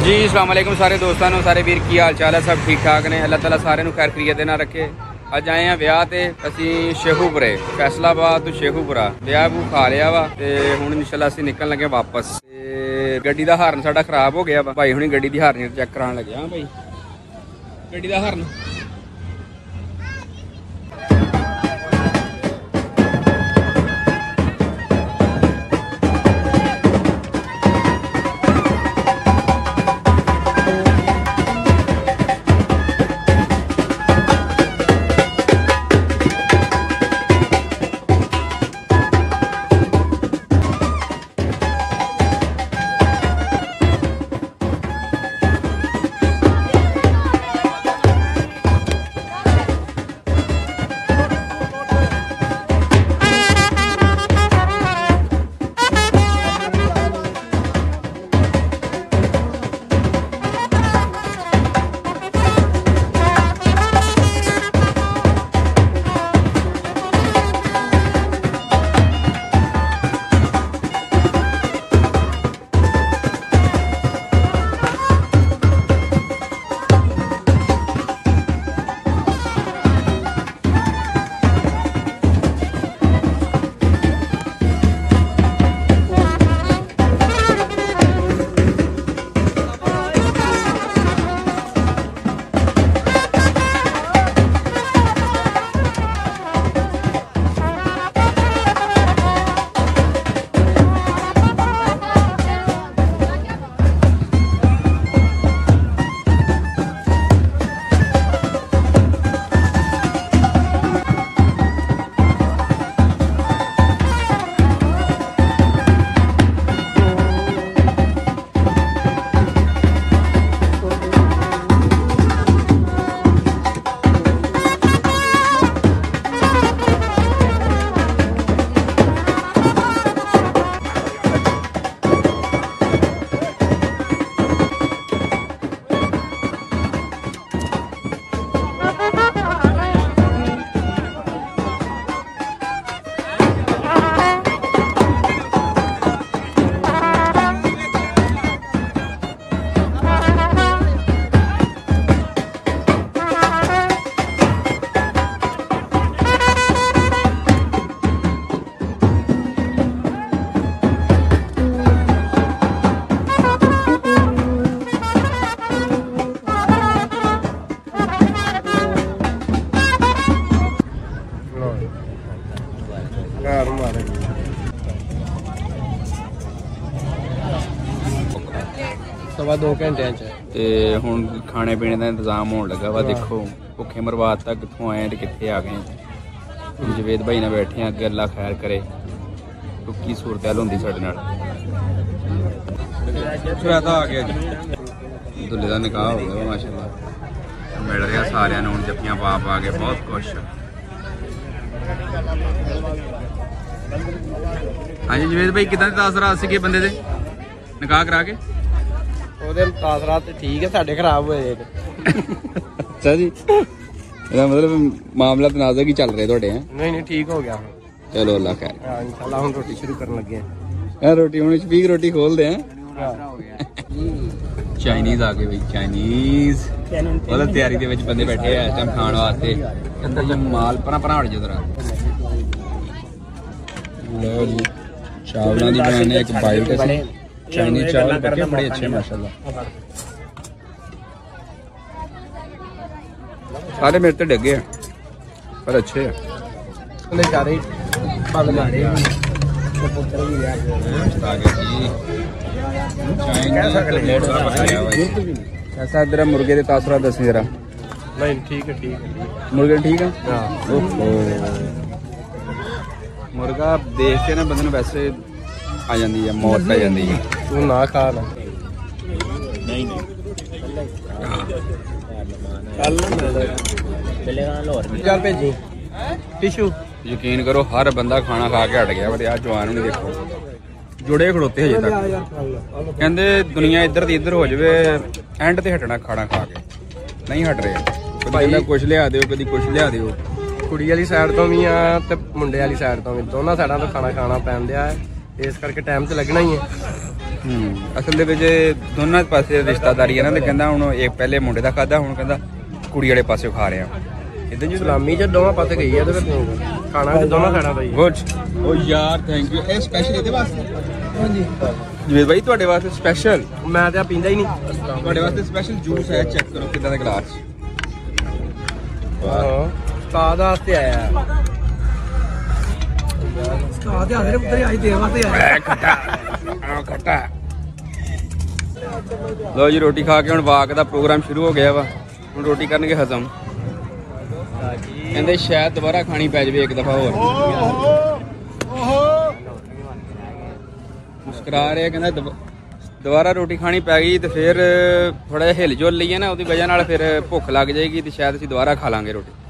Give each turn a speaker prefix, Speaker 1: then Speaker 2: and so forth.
Speaker 1: जी अस्सलाम वालेकुम सारे दोस्तों सारे वीर की हाल चाल है, सब ठीक ठाक ने। अल्लाह ताला सारे खैर खरीयत ना रखे। अज आए हैं ब्याह ते असी शेखूपुरे फैसलाबाद तो शेखूपुरा ब्याह बू खा लिया वा ते हुण इंशाल्लाह असी निकल लगे वापस। गड्डी दा हार्न साडा खराब हो गया वा, भाई हुणी गड्डी दी हार्न चेक करान लगे। हाँ भाई गड्डी दा हार्न
Speaker 2: सवा 2 घंटे
Speaker 1: ते हुण खाने पीने का इंतजाम होने लगा वा। देखो भुखे मरवाद तक कितों आए तो कितने आ गए। जवेद भाई ने बैठे हैं, अगे अल्लाह खैर करे तो की सूरत हाल होंगी साडे नाल। आ गया जी, दुल्ले का निकाह हो गया माशाल्लाह, मिल रहा सारिਆਂ ਨੂੰ जप्पियां पा पा के बहुत खुश। हाँ जी जवेद भाई कितना तासरात सी बंदे दे निकाह करा के?
Speaker 2: तासरात ठीक है, साढ़े खराब हुए।
Speaker 1: अच्छा जी, मतलब मामला तनाज़ा की चल रहे थोड़े हैं?
Speaker 2: नहीं ठीक हो गया।
Speaker 1: चलो अल्लाह खैर।
Speaker 2: इंशाल्लाह हम रोटी शुरू करने लगे
Speaker 1: हैं। रोटी हूँ स्पीक रोटी खोल दे। चाइनीज आ गए भाई, चाइनीज मतलब तैयारी के बंदे बैठे हैं इस टाइम खाने वास्ते। माल परा परा हट जाओ। लो जी चावलों की बनाने एक बाइट चाइनीज चावल पके बड़े अच्छे माशाल्लाह। सारे मेरे तो डगे हैं पर अच्छे हैं। ऐसा इधर मुर्गे के तासरा दस जरा।
Speaker 2: नहीं ठीक है
Speaker 1: मुर्गे ठीक है। मुर्गा देख के ना बंदे वैसे आ जाती है, मौत आ जाती है।
Speaker 2: तू ना खा ना। चल भेजी टिशू।
Speaker 1: यकीन करो हर बंदा खाना खा के हट गया, पर यार जवान नहीं देखो जुड़े खड़ोते हजे तक। कहते दुनिया इधर दी इधर हो जाए, एंड ते हटना खाना खा के नहीं हट रहे। कभी कुछ लिया दो, कभी कुछ लिया दो।
Speaker 2: कुड़ी वाली साइड तो भी आ ते मुंडे वाली साइड तो भी, दोनों साइडों तो खाना खाना पैन दिया है, इस करके टाइम तो लगना ही है।
Speaker 1: ਅਸਲ ਦੇ ਵਿੱਚ ਦੋਨਾਂ ਪਾਸੇ ਰਿਸ਼ਤਾਦਾਰੀ ਇਹਨਾਂ ਦੇ ਕਹਿੰਦਾ ਹੁਣ ਇੱਕ ਪਹਿਲੇ ਮੁੰਡੇ ਦਾ ਖਾਦਾ ਹੁਣ ਕਹਿੰਦਾ ਕੁੜੀ ਵਾਲੇ ਪਾਸੇ ਖਾ ਰਿਹਾ ਇਦਾਂ ਜੀ
Speaker 2: ਸਲਾਮੀ ਚ ਦੋਵਾਂ ਪਾਸੇ ਗਈ ਆ ਤੇ ਖਾਣਾ ਤੇ ਦੋਵਾਂ ਖਾਣਾ ਭਾਈ
Speaker 1: ਗੁੱਡ ਓ ਯਾਰ ਥੈਂਕ ਯੂ ਇਹ ਸਪੈਸ਼ਲ ਇਹਦੇ ਵਾਸਤੇ
Speaker 2: ਹਾਂਜੀ
Speaker 1: ਜਵੇਦ ਭਾਈ ਤੁਹਾਡੇ ਵਾਸਤੇ ਸਪੈਸ਼ਲ
Speaker 2: ਮੈਂ ਤਾਂ ਪੀਂਦਾ ਹੀ ਨਹੀਂ
Speaker 1: ਤੁਹਾਡੇ ਵਾਸਤੇ ਸਪੈਸ਼ਲ ਜੂਸ ਹੈ ਚੈੱਕ ਕਰੋ ਕਿੱਦਾਂ ਦਾ ਗਲਾਸ
Speaker 2: ਉਸਤਾਦ ਵਾਸਤੇ ਆਇਆ ਉਸਤਾਦ ਆਦੇ ਪੁੱਤਰ ਆਈ ਦੇ ਵਾਸਤੇ ਆਇਆ
Speaker 1: ਖੱਟਾ ਲੋ ਜੀ ਰੋਟੀ ਖਾ ਕੇ ਹੁਣ ਵਾਕ ਦਾ ਪ੍ਰੋਗਰਾਮ ਸ਼ੁਰੂ ਹੋ ਗਿਆ ਵਾ ਹੁਣ ਰੋਟੀ ਕਰਨਗੇ ਹਜ਼ਮ ਕਹਿੰਦੇ ਸ਼ਾਇਦ ਦੁਬਾਰਾ ਖਾਣੀ ਪੈ ਜਾਵੇ ਇੱਕ ਦਫਾ ਹੋਰ ਮੁਸਕਰਾ ਰਿਹਾ ਕਹਿੰਦਾ ਦੁਬਾਰਾ ਰੋਟੀ ਖਾਣੀ ਪੈ ਗਈ ਤੇ ਫਿਰ ਥੋੜਾ ਜਿਹਾ ਹਿਲ ਜੁਲ ਲਈਏ ਨਾ ਉਹਦੀ ਵਜ੍ਹਾ ਨਾਲ ਫਿਰ ਭੁੱਖ ਲੱਗ ਜਾਏਗੀ ਤੇ ਸ਼ਾਇਦ ਅਸੀਂ ਦੁਬਾਰਾ ਖਾ ਲਾਂਗੇ ਰੋਟੀ